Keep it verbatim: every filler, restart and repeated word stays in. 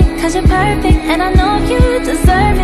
cause you're perfect, and I know you deserve it.